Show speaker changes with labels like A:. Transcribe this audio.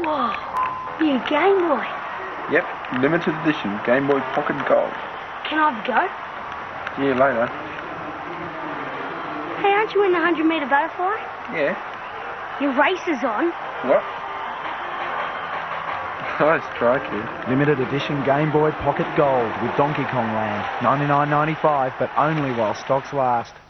A: Whoa, new Game Boy.
B: Yep, limited edition Game Boy Pocket Gold.
A: Can I have a go?
B: Yeah, later.
A: Hey, aren't you in the 100-metre butterfly?
B: Yeah.
A: Your race is on.
B: What? Oh, crikey.
C: Limited edition Game Boy Pocket Gold with Donkey Kong Land. $99.95, but only while stocks last.